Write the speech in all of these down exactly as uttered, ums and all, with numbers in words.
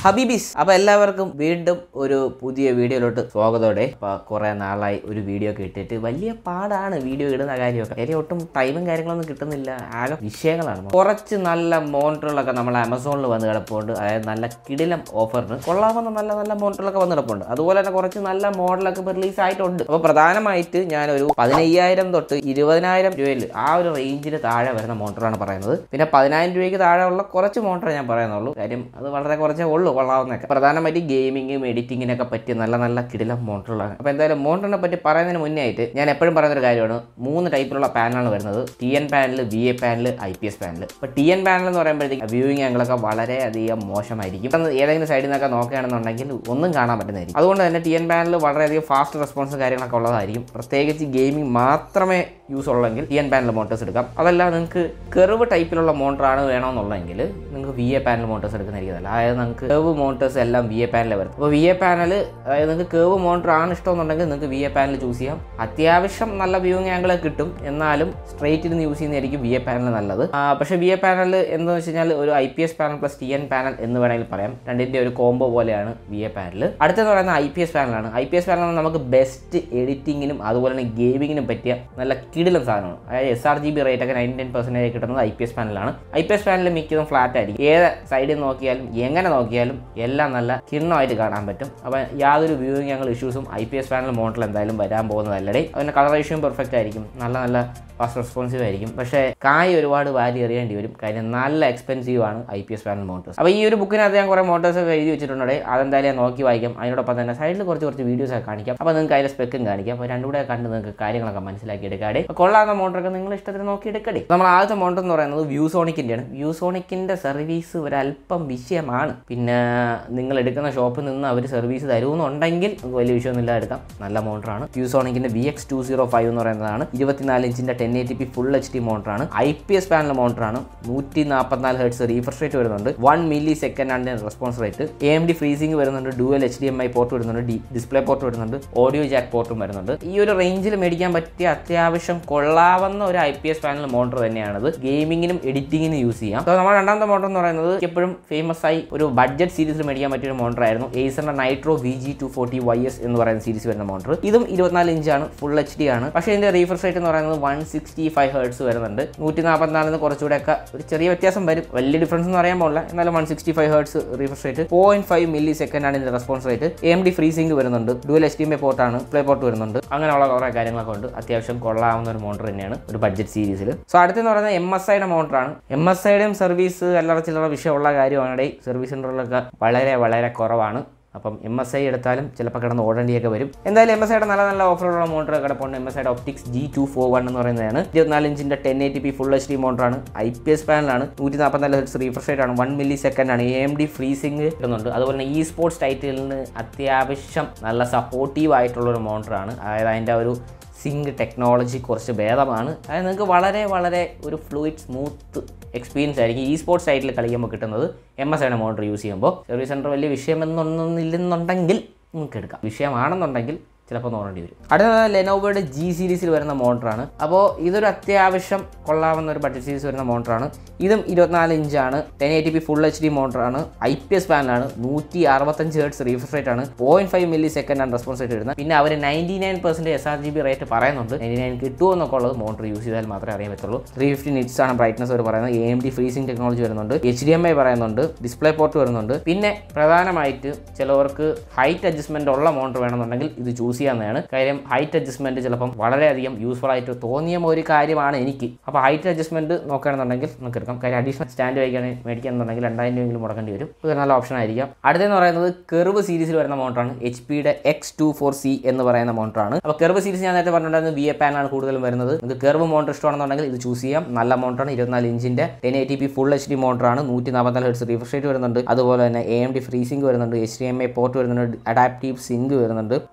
ഹബീബീസ് അപ്പോൾ എല്ലാവർക്കും വീണ്ടും ഒരു പുതിയ വീഡിയോയിലോട്ട് സ്വാഗതത്തോടെ. അപ്പോൾ കുറേ നാളായി ഒരു വീഡിയോ ഒക്കെ ഇട്ടിട്ട് വലിയ പാടാണ് വീഡിയോ ഇടുന്ന കാര്യമൊക്കെ. എനിക്ക് ഒട്ടും ടൈമും കാര്യങ്ങളൊന്നും കിട്ടുന്നില്ല, ആകെ വിഷയങ്ങളാണ്. കുറച്ച് നല്ല മോണിറ്ററുകളൊക്കെ നമ്മൾ ആമസോണിൽ വന്ന് കിടപ്പുണ്ട്. അതായത് നല്ല കിടിലം ഓഫറിന് കൊള്ളാവുന്ന നല്ല നല്ല മോണിറ്ററുകളൊക്കെ വന്ന് കിടപ്പുണ്ട്. അതുപോലെ തന്നെ കുറച്ച് നല്ല മോഡലൊക്കെ ഇപ്പോൾ റിലീസ് ആയിട്ടുണ്ട്. അപ്പോൾ പ്രധാനമായിട്ട് ഞാനൊരു പതിനയ്യായിരം തൊട്ട് ഇരുപതിനായിരം രൂപയിൽ ആ ഒരു റേഞ്ചിൽ താഴെ വരുന്ന മോണിറ്ററാണ് പറയുന്നത്. പിന്നെ പതിനായിരം രൂപയ്ക്ക് താഴെ ഉള്ള കുറച്ച് മോണിറ്റർ ഞാൻ പറയുന്നുള്ളൂ. കാര്യം അത് വളരെ കുറച്ചേ ഉള്ളൂ കൊള്ളാവുന്നതൊക്കെ. പ്രധാനമായിട്ട് ഗെയിമിങ്ങും എഡിറ്റിങ്ങിനൊക്കെ പറ്റിയ നല്ല നല്ല കിടിലം മോണിറ്ററുകളാണ്. അപ്പോൾ എന്തായാലും മോണിറ്ററിനെ പറ്റി പറയുന്നതിന് മുന്നേ ആയിട്ട് ഞാൻ എപ്പോഴും പറയുന്നൊരു കാര്യമാണ്, മൂന്ന് ടൈപ്പിലുള്ള പാനലാണ് വരുന്നത്. T N panel, V A panel, I P S panel. അപ്പോൾ ടി എൻ പാനൽ എന്ന് പറയുമ്പോഴത്തേക്ക് വ്യൂയിങ് ആംഗിളൊക്കെ വളരെയധികം മോശമായിരിക്കും. ഏതെങ്കിലും സൈഡിൽ നിന്നൊക്കെ നോക്കുകയാണെന്നുണ്ടെങ്കിൽ ഒന്നും കാണാൻ പറ്റുന്നതായിരിക്കും. അതുകൊണ്ട് തന്നെ ടി എൻ പാനൽ വളരെയധികം ഫാസ്റ്റ് റെസ്പോൺസും കാര്യങ്ങളൊക്കെ ഉള്ളതായിരിക്കും. പ്രത്യേകിച്ച് ഗെയിമിംഗ് മാത്രമേ യൂസ് ഉള്ളെങ്കിൽ ടി എൻ പാനൽ മോണിറ്റേഴ്സ് എടുക്കാം. അതല്ല നിങ്ങൾക്ക് കെർവ് ടൈപ്പിലുള്ള മോണിറ്ററാണ് വേണമെന്നുള്ളതെങ്കിൽ നിങ്ങൾക്ക് വി എ പാനൽ മോണിറ്റേഴ്സ് എടുക്കുന്നതായിരിക്കും നല്ലത്. അതായത് നിങ്ങൾക്ക് കെർവ് മോണിറ്റേഴ്സ് എല്ലാം വി എ പാനലിൽ വരും. അപ്പോൾ വി എ പാനൽ അതായത് നിങ്ങൾക്ക് കെർവ് മോണിറ്റർ ആണ് ഇഷ്ടമെന്നുണ്ടെങ്കിൽ നിങ്ങൾക്ക് വി എ പാനൽ ചൂസ് ചെയ്യാം. അത്യാവശ്യം നല്ല വ്യൂയിങ് ആംഗിൾ കിട്ടും, എന്നാലും സ്ട്രേറ്റ് ഇരുന്ന് യൂസ് ചെയ്യുന്നതായിരിക്കും വി എ പാനൽ നല്ലത്. പക്ഷേ വി എ പാനൽ എന്താണെന്ന് വെച്ച് കഴിഞ്ഞാൽ ഒരു I P S panel plus T N panel എന്ന് വേണമെങ്കിൽ പറയാം. രണ്ടിൻ്റെ ഒരു കോംബോ പോലെയാണ് വി എ പാനൽ. അടുത്തെന്ന് പറയുന്നത് ഐ പി എസ് പാനലാണ്. ഐ പി എസ് പാനൽ നമുക്ക് ബെസ്റ്റ് എഡിറ്റിങ്ങിനും അതുപോലെ തന്നെ ഗെയിമിങ്ങിനും പറ്റിയ നല്ല കിടിലം സാധനമാണ്. അതായത് S R G B rate ഒക്കെ നയൻറ്റി നയൻ പെർസെൻറ്റേജ് കിട്ടുന്നത് ഐ പി എസ് പാനലാണ്. ഐ പി എസ് പാനൽ മിക്കതും ഫ്ലാറ്റ് ആയിരിക്കും. ഏത് സൈഡിൽ നോക്കിയാലും എങ്ങനെ നോക്കിയാലും എല്ലാം നല്ല കിണ്ണമായിട്ട് കാണാൻ പറ്റും. അപ്പോൾ യാതൊരു വ്യൂയിങ് ആംഗിൾ ഇഷ്യൂസും I P S panel model എന്തായാലും വരാൻ പോകുന്നതല്ലേ. അതിൻ്റെ കളർ റേഷ്യോയും പെർഫെക്റ്റ് ആയിരിക്കും, നല്ല നല്ല ഫാസ്റ്റ് റെസ്പോൺസീവ് ആയിരിക്കും. പക്ഷേ കായ് ഒരുപാട് വാരി എറിയേണ്ടി വരും, കാര്യം നല്ല എക്സ്പെൻസീവ് ആണ് I P S panel monitors. അപ്പോൾ ഈ ഒരു ബുക്കിനകത്ത് ഞാൻ കുറേ മോട്ടോഴ്സ് ഒക്കെ എഴുതി വെച്ചിട്ടുണ്ട്. അതെന്തായാലും ഞാൻ നോക്കി വായിക്കാം. അതിനോടൊപ്പം തന്നെ സൈഡിൽ കുറച്ച് കുറച്ച് വീഡിയോസ് ഒക്കെ കാണിക്കാം. അപ്പോൾ നിങ്ങൾക്ക് അതിൻ്റെ സ്പെക്കും കാണിക്കാം. അപ്പോൾ രണ്ടുകൂടെ കണ്ട് നിങ്ങൾക്ക് കാര്യങ്ങളൊക്കെ മനസ്സിലാക്കി എടുക്കാതെ കൊള്ളാവുന്ന മോട്ടറൊക്കെ നിങ്ങൾ ഇഷ്ടത്തിന് നോക്കി എടുക്കട്ടെ. നമ്മൾ ആദ്യത്തെ മോട്ടർ എന്ന് പറയുന്നത് വ്യൂസോണിക്കിൻ്റെയാണ്. വ്യൂസോണിക്കിൻ്റെ സർവീസ് ഒരല്പം വിഷയമാണ്. പിന്നെ നിങ്ങൾ എടുക്കുന്ന ഷോപ്പിൽ നിന്ന് അവർ സർവീസ് തരുമെന്നുണ്ടെങ്കിൽ നമുക്ക് വലിയ വിഷയമൊന്നുമില്ല, എടുക്കാം. നല്ല മോട്ടറാണ്. വ്യൂസോണിക്കിൻ്റെ V X two zero five എന്ന് പറയുന്നതാണ്. ഇരുപത്തിനാല് ഇഞ്ചിൻ്റെ ten eighty P full H D മോട്ടറാണ്. ഐ പി എസ് പാനൽ മോട്ടറാണ്. നൂറ്റി നാൽപ്പത്തിനാല് ഹെർട്സ് റീഫ്രഷ് റേറ്റ് വരുന്നുണ്ട്. വൺ മില്ലി സെക്കൻഡ് ആണ് response rate. A M D FreeSync വരുന്നുണ്ട്. Dual H D M I port വരുന്നുണ്ട്. ഡിസ്പ്ലേ പോർട്ട് വരുന്നുണ്ട്. ഓഡിയോ ജാക്ക് പോർട്ടും വരുന്നുണ്ട്. ഈ ഒരു റേഞ്ചിൽ മേടിക്കാൻ പറ്റിയ അത്യാവശ്യം കൊള്ളാവുന്ന ഒരു I P S panel motor തന്നെയാണത്. ഗെയിമിങ്ങിനും എഡിറ്റിങ്ങിനും യൂസ് ചെയ്യാം. അപ്പോൾ നമ്മുടെ രണ്ടാമത്തെ മോട്ടർ എന്ന് പറയുന്നത് എപ്പോഴും ഫേമസ് ആയി ഒരു ബഡ്ജറ്റ് സീരീസിൽ മേടിക്കാൻ പറ്റിയ ഒരു മോട്ടർ ആയിരുന്നു. ഏസറിന്റെ Nitro V G two forty Y S എന്ന് പറയുന്ന സീരീസ് വരുന്ന മോട്ടർ. ഇതും ഇരുപത്തിനാല് ഇഞ്ചാണ്, ഫുൾ എച്ച് ഡി ആണ്. പക്ഷേ ഇതിന്റെ റീഫ്രഷ് റേറ്റ് എന്ന് പറയുന്നത് വൺ സിക്സ്റ്റി ഫൈവ് ഹെർട്സ് വരുന്നുണ്ട്. നൂറ്റി നാൽപ്പത്തിനാലിന് കുറച്ചുകൂടെ ഒക്കെ ഒരു ചെറിയ വ്യത്യാസം വരും, വലിയ ഡിഫറൻസ് എന്ന് പറയാൻ പോകില്ല. എന്നാലും one sixty five hertz refresh rate. Point five millisecond ആണ് ഇതിന്റെ response rate. A M D FreeSync വരുന്നുണ്ട്. Dual H D M I പോർട്ടാണ്. പ്ലേ പോർട്ട് വരുന്നുണ്ട്. അങ്ങനെയുള്ള കുറേ കാര്യങ്ങളൊക്കെ ഉണ്ട്. അത്യാവശ്യം കൊള്ളാവുന്ന ഒരു മോട്ടർ തന്നെയാണ് ഒരു ബഡ്ജറ്റ് സീരീസിൽ. സോ അടുത്തെന്ന് പറയുന്നത് എം എസ് ഐയുടെ മോട്ടറാണ്. എം എസ് ഐയുടെയും സർവീസ് അല്ലറ ചില്ലറ വിഷയമുള്ള കാര്യമാണ്. സർവീസ് സെൻ്ററിലൊക്കെ വളരെ വളരെ കുറവാണ്. അപ്പം എം എസ് ഐ എടുത്താലും ചിലപ്പോൾ കിടന്ന് ഓടേണ്ടിയൊക്കെ വരും. എന്തായാലും എം എസ് ഐയുടെ നല്ല നല്ല ഓഫറുള്ള മോട്ടർ കിടപ്പുണ്ട്. എം എസ് ഐയുടെ Optix G two four one എന്ന് പറയുന്നതാണ്. ഇരുപത്തിനാല് ഇഞ്ചിൻ്റെ ten eighty P full H D മോട്ടറാണ്. ഐ പി എസ് പാനലാണ്. നൂറ്റി നാൽപ്പത്തിനാല് ഹെർട്സ് റീഫ്രഷ് റേറ്റ് ആണ്. വൺ മില്ലി സെക്കൻഡ് ആണ്. എ എം ഡി ഫ്രീസിംഗ് ഇടുന്നുണ്ട്. അതുപോലെ തന്നെ ഇ സ്പോർട്സ് ടൈറ്റിലിന് അത്യാവശ്യം നല്ല സപ്പോർട്ടീവ് ആയിട്ടുള്ളൊരു മോട്ടറാണ്. അതായത് അതിൻ്റെ ഒരു സിങ്ക് ടെക്നോളജി കുറച്ച് ഭേദമാണ്. അതായത് നിങ്ങൾക്ക് വളരെ വളരെ ഒരു ഫ്ലൂയിഡ് സ്മൂത്ത് എക്സ്പീരിയൻസ് ആയിരിക്കും ഈ സ്പോർട്സ് സൈറ്റിൽ കളിക്കുമ്പോൾ കിട്ടുന്നത് എം എസ് ഐയുടെ മോട്ടർ യൂസ് ചെയ്യുമ്പോൾ. സർവീസ് സെൻറ്റർ വലിയ വിഷയമൊന്നും ഇല്ലെന്നുണ്ടെങ്കിൽ നിങ്ങൾക്ക് എടുക്കാം. വിഷയമാണെന്നുണ്ടെങ്കിൽ ചിലപ്പോൾ നോക്കേണ്ടി വരും. അടുത്ത ലെനോവോയുടെ ജി സീരീസിൽ വരുന്ന മോട്ടറാണ്. അപ്പോൾ ഇതൊരു അത്യാവശ്യം കൊള്ളാവുന്ന ഒരു ബഡ്ജറ്റ് സീരീസ് വരുന്ന മോട്ടറാണ്. ഇതും ഇരുപത്തിനാല് ഇഞ്ചാണ്. Ten eighty P full H D മോട്ടറാണ്. ഐ പി എസ് പാനലാണ്. നൂറ്റി അറുപത്തഞ്ച് ഹെർട്സ് റീഫ്രഷ് റേറ്റ് ആണ്. പോയിന്റ് ഫൈവ് മില്ലി സെക്കൻഡ് ആണ് റെസ്പോൺസ് റേറ്റ് വരുന്നത്. പിന്നെ അവർ ninety nine percent S R G B rate പറയുന്നുണ്ട്. നയൻറ്റി നയൻ കിട്ടുമോ എന്നൊക്കെ ഉള്ളത് മോട്ടർ യൂസ് ചെയ്താൽ മാത്രമേ അറിയാൻ പറ്റുള്ളൂ. ത്രീ ഫിഫ്റ്റി നിറ്റ്സ് ആണ് ബ്രൈറ്റ്നസ് അവർ പറയുന്നത്. A M D FreeSync technology വരുന്നുണ്ട്. എച്ച് ഡി എം ഐ പറയുന്നുണ്ട്. ഡിസ്പ്ലേ പോർട്ട് വരുന്നുണ്ട്. പിന്നെ പ്രധാനമായിട്ട് ചിലവർക്ക് ഹൈറ്റ് അഡ്ജസ്റ്റ്മെന്റ് ഉള്ള മോട്ടർ വേണമെന്നുണ്ടെങ്കിൽ ഇത് ചൂസ് ചെയ്യാവുന്നതാണ്. കാര്യം ഹൈറ്റ് അഡ്ജസ്റ്റ്മെന്റ് ചിലപ്പം വളരെയധികം യൂസ്ഫുൾ ആയിട്ട് തോന്നിയ ഒരു കാര്യമാണ് എനിക്ക്. അപ്പോൾ ഹൈറ്റ് അഡ്ജസ്റ്റ്മെന്റ് നോക്കുകയാണെന്നുണ്ടെങ്കിൽ നമുക്ക് എടുക്കാം. കാര്യം അഡീഷണൽ സ്റ്റാൻഡ് വയ്ക്കാൻ മേടിക്കുകയാണെന്നുണ്ടെങ്കിൽ രണ്ടായിരം രൂപയെങ്കിലും മുടക്കേണ്ടി വരും. ഇത് നല്ല ഓപ്ഷൻ ആയിരിക്കാം. അടുത്തെന്ന് പറയുന്നത് കെർവ് സീരീസിൽ വരുന്ന മോട്ടറാണ്. എച്ച് പിയുടെ എക്സ് ടു ഫോർ സി എന്ന് പറയുന്ന മോട്ടറാണ്. അപ്പോൾ കെർവ് സീരീസ് ഞാൻ നേരത്തെ പറഞ്ഞിട്ടുണ്ടായിരുന്നു വി എ പാനാണ് കൂടുതലും വരുന്നത്. നിങ്ങൾക്ക് കെർവ് മോട്ടർ ഇഷ്ടമാണെന്നുണ്ടെങ്കിൽ ഇത് ചൂസ് ചെയ്യാം. നല്ല മോട്ടറാണ്. ഇരുപത്തിനാല് ഇഞ്ചിന്റെ ten eighty P full H D മോട്ടറാണ്. നൂറ്റി നാൽപ്പത്തിനാല് ഹെർട്സ് റീഫ്രഷ് റേറ്റ് വരുന്നുണ്ട്. അതുപോലെ തന്നെ എ എം ഡി ഫ്രീസിംഗ് വരുന്നുണ്ട്. H D M I port വരുന്നുണ്ട്. അഡാപ്റ്റീവ് സിങ്ക് വരുന്നുണ്ട്. അതുപോലെ തന്നെ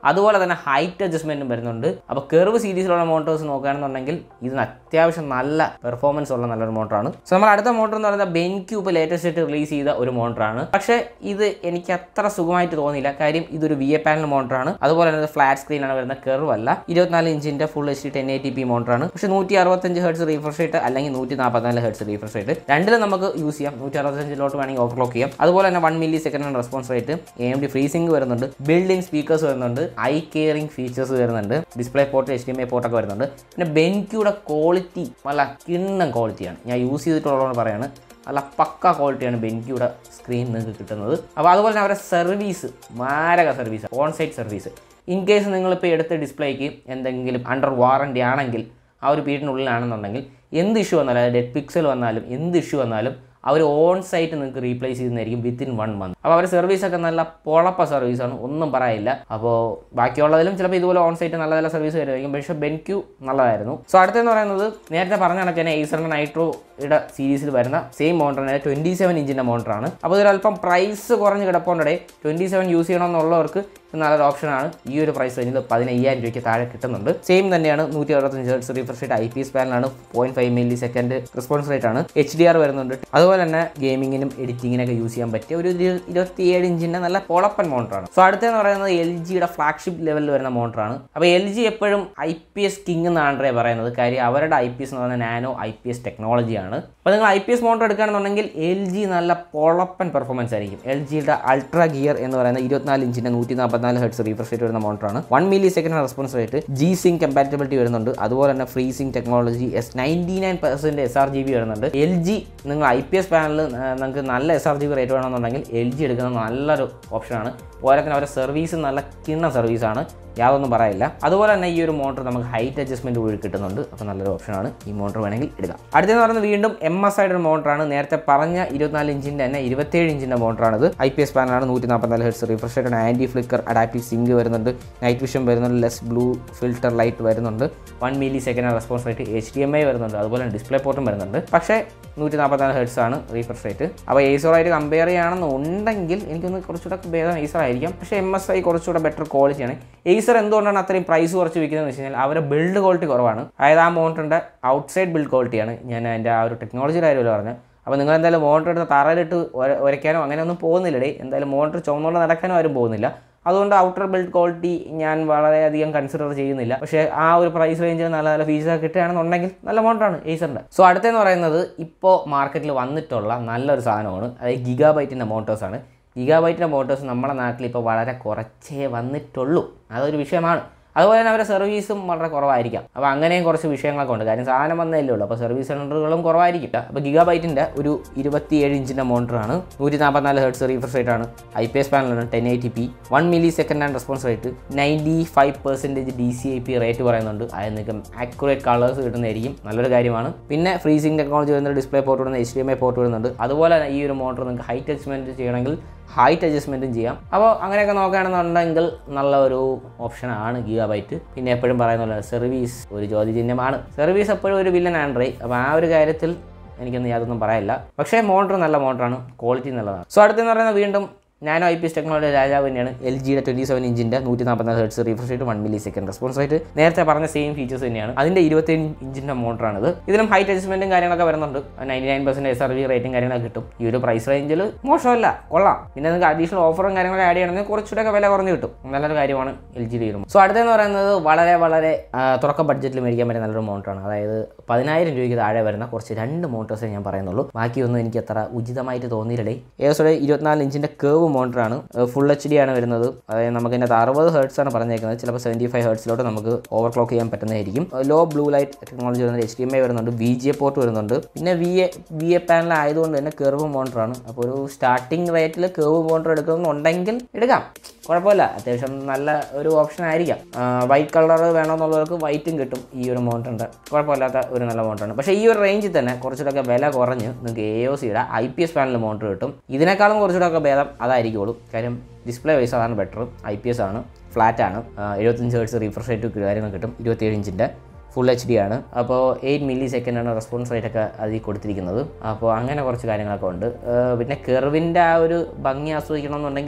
തന്നെ ഹൈറ്റ് അഡ്ജസ്റ്റ്മെന്റും വരുന്നുണ്ട്. അപ്പോൾ കർവ് സീരീസിലുള്ള മോട്ടോഴ്സ് നോക്കുകയാണെന്നുണ്ടെങ്കിൽ ഇതിന് അത്യാവശ്യം നല്ല പെർഫോമൻസ് ഉള്ള നല്ലൊരു മോട്ടറാണ്. സോ നമ്മൾ അടുത്ത മോട്ടർ എന്ന് പറയുന്നത് ബെൻക്യൂ ഇപ്പോൾ ലേറ്റസ്റ്റ് ആയിട്ട് റിലീസ് ചെയ്ത ഒരു മോട്ടറാണ്. പക്ഷേ ഇത് എനിക്ക് അത്ര സുഖമായിട്ട് തോന്നിയില്ല. കാര്യം ഇതൊരു വി എ പാനൽ മോട്ടറാണ്. അതുപോലെ തന്നെ ഫ്ലാറ്റ് സ്ക്രീനാണ് വരുന്ന, കർവ് അല്ല. ഇരുപത്തിനാല് ഇഞ്ചിന്റെ full H D ten eighty P മോട്ടറാണ്. പക്ഷേ നൂറ്റി അറുപത്തഞ്ച് ഹെർട്സ് റീഫ്രഷ് റേറ്റ് അല്ലെങ്കിൽ നൂറ്റി നാൽപ്പത്തിനാല് ഹെർട്സ് റീഫ്രഷ് റേറ്റ് രണ്ടിലും നമുക്ക് യൂസ് ചെയ്യാം. നൂറ്റി അറുപത്തഞ്ചിലോട്ട് വേണമെങ്കിൽ ഓവർക്ലോക്ക് ചെയ്യാം. അതുപോലെ തന്നെ one millisecond response rate, A M D FreeSync വരുന്നുണ്ട്, ബിൽഡിംഗ് സ്പീക്കേഴ്സ് വരുന്നുണ്ട്, ഐ കെയറിംഗ് ഫീച്ചേഴ്സ് വരുന്നുണ്ട്, display port, H D M I പോർട്ടൊക്കെ വരുന്നുണ്ട്. പിന്നെ ബെൻക്യൂടെ ക്വാളിറ്റി നല്ല കിണ്ണം ക്വാളിറ്റിയാണ്. ഞാൻ യൂസ് ചെയ്തിട്ടുള്ളതുകൊണ്ട് പറയാണ്, നല്ല പക്ക ക്വാളിറ്റിയാണ് ബെൻക്യൂടെ സ്ക്രീൻ നിങ്ങൾക്ക് കിട്ടുന്നത്. അപ്പോൾ അതുപോലെ തന്നെ അവരുടെ സർവീസ് മാരക service, on site service. In case നിങ്ങളിപ്പോൾ എടുത്ത ഡിസ്പ്ലേക്ക് എന്തെങ്കിലും അണ്ടർ വാറണ്ടി ആണെങ്കിൽ, ആ ഒരു പീരീഡിനുള്ളിലാണെന്നുണ്ടെങ്കിൽ എന്ത് ഇഷ്യൂ വന്നാലും, അതായത് ഡെഡ് പിക്സൽ വന്നാലും എന്ത് ഇഷ്യൂ വന്നാലും അവർ ഓൺ സൈറ്റ് നിങ്ങൾക്ക് റീപ്ലേസ് ചെയ്യുന്നതായിരിക്കും വിത്തിൻ വൺ മന്ത്. അപ്പോൾ അവർ സർവീസൊക്കെ നല്ല പൊളപ്പ സർവീസാണ്, ഒന്നും പറയില്ല. അപ്പോൾ ബാക്കിയുള്ളതിലും ചിലപ്പോൾ ഇതുപോലെ ഓൺ സൈറ്റ് നല്ല നല്ല സർവീസ് വരുമായിരിക്കും. പക്ഷേ ബെൻക്യൂ നല്ലതായിരുന്നു. സോ അടുത്തെന്ന് പറയുന്നത് നേരത്തെ പറഞ്ഞ കണക്ക് തന്നെ ഏസറിൻ്റെ നൈട്രോയുടെ സീരീസിൽ വരുന്ന സെയിം മോട്ടറാണ്, ട്വൻറ്റി സെവൻ ഇഞ്ചിൻ്റെ മോട്ടറാണ്. അപ്പോൾ ഇതൊരല്പം പ്രൈസ് കുറഞ്ഞ് കിടപ്പുണ്ടേ. ട്വൻറ്റി സെവൻ യൂസ് ചെയ്യണമെന്നുള്ളവർക്ക് നല്ലൊരു ഓപ്ഷനാണ്. ഈ ഒരു പ്രൈസ് റേഞ്ചിൽ പതിനയ്യായിരം രൂപയ്ക്ക് താഴെ കിട്ടുന്നുണ്ട്. സെയിം തന്നെയാണ്, നൂറ്റി അറുപത്തഞ്ച് hertz refresh rate, I P S പാനലാണ്, point five millisecond response rate ആണ്, എച്ച് ഡി ആർ വരുന്നുണ്ട്. അതുപോലെ തന്നെ ഗെയിമിങ്ങിനും എഡിറ്റിങ്ങിനൊക്കെ യൂസ് ചെയ്യാൻ പറ്റിയ ഒരു ഇരുപത്തിയേഴ് ഇഞ്ചിൻ്റെ നല്ല പൊളപ്പൻ മോട്ടറാണ്. സോ അടുത്തെന്ന് പറയുന്നത് എൽ ജിയുടെ ഫ്ലാഗ്ഷിപ്പ് ലെവലിൽ വരുന്ന മോട്ടറാണ്. അപ്പോൾ എൽ ജി എപ്പോഴും ഐ പി എസ് കിങ് എന്നാണ് പറയുന്നത്. കാര്യം അവരുടെ ഐ പി എസ് എന്ന് പറയുന്നത് നാനോ ഐ പി എസ് ടെക്നോളജിയാണ്. അപ്പോൾ നിങ്ങൾ ഐ പി എസ് മോട്ടർ എടുക്കുകയാണെന്നുണ്ടെങ്കിൽ എൽ ജി നല്ല പൊളപ്പൻ പെർഫോമൻസ് ആയിരിക്കും. എൽ ജിയുടെ അൾട്രാ ഗിയർ എന്ന് പറയുന്ന ഇരുപത്തിനാല് ഇഞ്ചിൻ്റെ നൂറ്റി നാൽപ്പത്തിനാല് ഹെർട്സ് റീഫ്രഷ് റേറ്റ് വരുന്ന മോട്ടറാണ്. One millisecond response rate, G sync compatibility വരുന്നുണ്ട്. അതുപോലെ തന്നെ FreeSync technology, S ninety nine percent S R G B വരുന്നുണ്ട്. എൽ ജി നിങ്ങൾ ഐ പി എസ് പാനലിൽ നിങ്ങൾക്ക് നല്ല S R G B rate വേണമെന്നുണ്ടെങ്കിൽ എൽ ജി എടുക്കുന്നത് നല്ലൊരു ഓപ്ഷനാണ്. പോരാത്തിന് അവരുടെ സർവീസ് നല്ല കിണ്ണ സർവീസാണ്, യാതൊന്നും പറയില്ല. അതുപോലെ തന്നെ ഈ ഒരു മോട്ടർ നമുക്ക് ഹൈറ്റ് അഡ്ജസ്റ്റ്മെന്റ് കൂടി കിട്ടുന്നുണ്ട്. അപ്പോൾ നല്ലൊരു ഓപ്ഷനാണ്, ഈ മോട്ടർ വേണമെങ്കിൽ എടുക്കാം. അടുത്തെന്ന് പറയുന്നത് വീണ്ടും എം എസ് ആയിട്ട് ഒരു മോട്ടറാണ്. നേരത്തെ പറഞ്ഞ ഇരുപത്തിനാല് ഇഞ്ചിൻ്റെ തന്നെ ഇരുപത്തേഴ് ഇഞ്ചിൻ്റെ മോട്ടറാണിത്. ഐ പി എസ് പാനലാണ്, നൂറ്റി നാൽപ്പത്തിനാല് hertz refresh rate, anti flicker adaptive sync വരുന്നുണ്ട്, നൈറ്റ് വിഷൻ വരുന്നുണ്ട്, ലെസ് ബ്ലൂ ഫിൽട്ടർ ലൈറ്റ് വരുന്നുണ്ട്, one millisecond response rate, H D M I വരുന്നുണ്ട്, അതുപോലെ ഡിസ്പ്ലേ പോർട്ടും വരുന്നുണ്ട്. പക്ഷേ നൂറ്റി നാൽപ്പത്തിനാല് ഹെർട്സ് ആണ് റീഫ്രഷ് റേറ്റ്. അപ്പോൾ ഏസറായിട്ട് കമ്പയർ ചെയ്യുകയാണെന്നുണ്ടെങ്കിൽ എനിക്കൊന്ന് കുറച്ചുകൂടെ ഭേദം ഏസർ ആയിരിക്കാം. പക്ഷേ എം എസ് ഐ കുറച്ചുകൂടെ ബെറ്റർ ക്വാളിറ്റിയാണ്. ഏസർ എന്തുകൊണ്ടാണ് അത്രയും പ്രൈസ് കുറച്ച് വിൽക്കുന്നതെന്ന് വെച്ച് കഴിഞ്ഞാൽ അവരുടെ ബിൽഡ് ക്വാളിറ്റി കുറവാണ്. അതായത് ആ മോട്ടറിൻ്റെ ഔട്ട്സൈഡ് ബിൽഡ് ക്വാളിറ്റിയാണ് ഞാൻ എൻ്റെ ആ ഒരു ടെക്നോളജിയുടെ കാര്യമല്ല പറഞ്ഞത്. അപ്പോൾ നിങ്ങൾ എന്തായാലും മോട്ടർ എടുത്ത് തറയിലിട്ട് ഉരയ്ക്കാനോ അങ്ങനെയൊന്നും പോകുന്നില്ലടേ. എന്തായാലും മോട്ടർ ചുവന്നുകൊണ്ട് നടക്കാനോ ആരും പോകുന്നില്ല. അതുകൊണ്ട് ഔട്ടർ ബിൽഡ് ക്വാളിറ്റി ഞാൻ വളരെയധികം കൺസിഡർ ചെയ്യുന്നില്ല. പക്ഷേ ആ ഒരു പ്രൈസ് റേഞ്ചിൽ നല്ല നല്ല ഫീച്ചേഴ്സ് കിട്ടുകയാണെന്നുണ്ടെങ്കിൽ നല്ല മോട്ടറാണ് ഏസറിൻ്റെ. സോ അടുത്തെന്ന് പറയുന്നത് ഇപ്പോൾ മാർക്കറ്റിൽ വന്നിട്ടുള്ള നല്ലൊരു സാധനമാണ്, അതായത് ഗിഗാബൈറ്റിൻ്റെ മോട്ടോഴ്സാണ്. ഗിഗാബൈറ്റിൻ്റെ മോട്ടോഴ്സ് നമ്മുടെ നാട്ടിൽ ഇപ്പോൾ വളരെ കുറച്ചേ വന്നിട്ടുള്ളൂ, അതൊരു വിഷയമാണ്. അതുപോലെ തന്നെ അവരുടെ സർവീസും വളരെ കുറവായിരിക്കാം. അപ്പോൾ അങ്ങനെയും കുറച്ച് വിഷയങ്ങളൊക്കെ ഉണ്ട്. കാര്യം സാധനം വന്നതല്ലേ ഉള്ളൂ, അപ്പോൾ സർവീസ് സെൻറ്ററുകളും കുറവായിരിക്കും. അപ്പോൾ ഗിഗാബൈറ്റിൻ്റെ ഒരു ഇരുപത്തിയേഴ് ഇഞ്ചിൻ്റെ മോട്ടറാണ്, നൂറ്റി നാൽപ്പത്തിനാല് ഹെർട്സ് റീഫ്രഷ് റേറ്റ് ആണ്, ഐ പി എസ് പാനലാണ്, ten eighty P, one millisecond and response rate, ninety five percentage D C I P rate പറയുന്നുണ്ട്. അതിൽ നിങ്ങൾക്ക് ആക്യുറേറ്റ് കളേഴ്സ് കിട്ടുന്നതായിരിക്കും, നല്ലൊരു കാര്യമാണ്. പിന്നെ ഫ്രീസിംഗ് ടെക്നോളജി വരുന്നുണ്ട്, ഡിസ്പ്ലേ പോർട്ട് വരുന്നത്, H D M I port വരുന്നുണ്ട്. അതുപോലെ ഈ ഒരു മോട്ടർ നിങ്ങൾക്ക് ഹൈറ്റ് അഡ്ജസ്റ്റ്മെൻറ്റ് ചെയ്യണമെങ്കിൽ ഹൈറ്റ് അഡ്ജസ്റ്റ്മെൻറ്റും ചെയ്യാം. അപ്പോൾ അങ്ങനെയൊക്കെ നോക്കുകയാണെന്നുണ്ടെങ്കിൽ നല്ലൊരു ഓപ്ഷനാണ് ഗിഗാബൈറ്റ്. പിന്നെ എപ്പോഴും പറയുന്ന പോലെ സർവീസ് ഒരു ചോദ്യചിഹ്നമാണ്. സർവീസ് എപ്പോഴും ഒരു വില്ലൻ ആൻഡ്രൈ. അപ്പോൾ ആ ഒരു കാര്യത്തിൽ എനിക്കൊന്നും യാതൊന്നും പറയില്ല. പക്ഷേ മോട്ടർ നല്ല മോട്ടറാണ്, ക്വാളിറ്റി നല്ലതാണ്. സോ അടുത്തെന്ന് പറയുന്നത് വീണ്ടും nano I P S technology രാജാവ് തന്നെയാണ്. എൽ ജിയുടെ ട്വൻറ്റി സെവൻ ഇഞ്ചിൻ്റെ നൂറ്റി നാൽപ്പത്തിനാല് hertz refresh rate, one millisecond response rate, നേരത്തെ പറഞ്ഞ സെയിം ഫീച്ചേഴ്സ് തന്നെയാണ്. അതിൻ്റെ ഇരുപത്തേഴ് ഇഞ്ചിൻ്റെ മോട്ടറാണിത്. ഇതിലും ഹൈറ്റ് അഡ്ജസ്റ്റ്മെൻറ്റും കാര്യങ്ങളൊക്കെ വരുന്നുണ്ട്. Ninety nine percent S R V റേറ്റും കാര്യങ്ങളൊക്കെ കിട്ടും. ഈ ഒരു പ്രൈസ് റേഞ്ചിൽ മോശമല്ല, കൊള്ളാം. പിന്നെ നിങ്ങൾക്ക് അഡീഷണൽ ഓഫറും കാര്യങ്ങളൊക്കെ ആഡ് ചെയ്യണമെങ്കിൽ കുറച്ചുകൂടെ വില കുറഞ്ഞ് കിട്ടും. നല്ലൊരു കാര്യമാണ് എൽ ജി വരുമ്പോൾ. സോ അടുത്തെന്ന് പറയുന്നത് വളരെ വളരെ തുറക്ക ബഡ്ജറ്റിൽ മേടിക്കാൻ പറ്റിയ നല്ലൊരു മോട്ടറാണ്. അതായത് പതിനായിരം രൂപയ്ക്ക് താഴെ വരുന്ന കുറച്ച് രണ്ട് മോട്ടോഴ്സേ ഞാൻ പറയുന്നുള്ളൂ. ബാക്കിയൊന്നും എനിക്ക് അത്ര ഉചിതമായിട്ട് തോന്നിയില്ലേ. ഏകദേശം ഇരുപത്തിനാല് ഇഞ്ചിൻ്റെ കേവ് മോട്ടറാണ്, ഫുൾ എച്ച് ഡി ആണ് വരുന്നത്. അതായത് നമുക്ക് ഇതിനകത്ത് അറുപത് ഹെർട്സ് ആണ് പറഞ്ഞേക്കുന്നത്. ചിലപ്പോൾ സെവൻറ്റി ഫൈവ് ഹെർട്സിലോട്ട് നമുക്ക് ഓവർക്ലോക്ക് ചെയ്യാൻ പറ്റുന്നതായിരിക്കും. ലോ ബ്ലൂ ലൈറ്റ് ടെക്നോളജി വരുന്നുണ്ട്, എച്ച് ഡി എം ഐ വരുന്നുണ്ട്, വി ജി എ പോർട്ട് വരുന്നുണ്ട്. പിന്നെ V A V A panel ആയതുകൊണ്ട് തന്നെ കർവ് മോട്ടറാണ്. അപ്പോൾ ഒരു സ്റ്റാർട്ടിംഗ് റേറ്റിൽ കർവ് മോട്ടർ എടുക്കുന്നുണ്ടെങ്കിൽ എടുക്കാം, കുഴപ്പമില്ല. അത്യാവശ്യം നല്ല ഒരു ഓപ്ഷൻ ആയിരിക്കാം. വൈറ്റ് കളർ വേണമെന്നുള്ളവർക്ക് വൈറ്റും കിട്ടും. ഈ ഒരു മോട്ടറിൻ്റെ കുഴപ്പമില്ലാത്ത ഒരു നല്ല മോട്ടറാണ്. പക്ഷേ ഈ ഒരു റേഞ്ചിൽ തന്നെ കുറച്ചുകൂടെ വില കുറഞ്ഞ് നിങ്ങൾക്ക് എ ഒ സിയുടെ I P S panel monitor കിട്ടും. ഇതിനേക്കാളും കുറച്ചുകൂടെ ഭേദം അതായിരിക്കുള്ളൂ. കാര്യം ഡിസ്പ്ലേ വൈസ് അതാണ് ബെറ്റർ. ഐ പി എസ് ആണ്, ഫ്ലാറ്റ് ആണ്, എഴുപത്തഞ്ച് ഹെർട്സ് റീഫ്രഷ് റേറ്റ് കാര്യങ്ങൾ കിട്ടും. ഇരുപത്തിയേഴ് ഇഞ്ചിൻ്റെ ഫുൾ എച്ച് ഡി ആണ്. അപ്പോൾ എയ്റ്റ് മില്ലി സെക്കൻഡാണ് റെസ്പോൺസ് റേറ്റ് ഒക്കെ അതിൽ കൊടുത്തിരിക്കുന്നത്. അപ്പോൾ അങ്ങനെ കുറച്ച് കാര്യങ്ങളൊക്കെ ഉണ്ട്. പിന്നെ കെർവിൻ്റെ ആ ഒരു ഭംഗി ആസ്വദിക്കണമെന്നുണ്ടെങ്കിൽ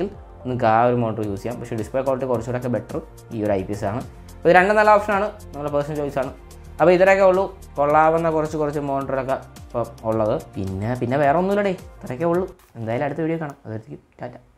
നിങ്ങൾക്ക് ആ ഒരു മോട്ടർ യൂസ് ചെയ്യാം. പക്ഷേ ഡിസ്പ്ലേ ക്വാളിറ്റി കുറച്ചുകൂടെ ബെറ്റർ ഈ ഒരു ഐ പി എസ് ആണ്. അപ്പോൾ ഇത് രണ്ടും നല്ല ഓപ്ഷനാണ്, നമ്മുടെ പേഴ്സണൽ ചോയ്സാണ്. അപ്പോൾ ഇത്രയൊക്കെ ഉള്ളൂ കൊള്ളാവുന്ന കുറച്ച് കുറച്ച് മോണിറ്ററൊക്കെ ഇപ്പം ഉള്ളത്. പിന്നെ പിന്നെ വേറെ ഒന്നുമില്ലടേ, ഇത്രയൊക്കെ ഉള്ളൂ. എന്തായാലും അടുത്ത വീഡിയോ കാണാം. അതായിരിക്കും ടാറ്റ.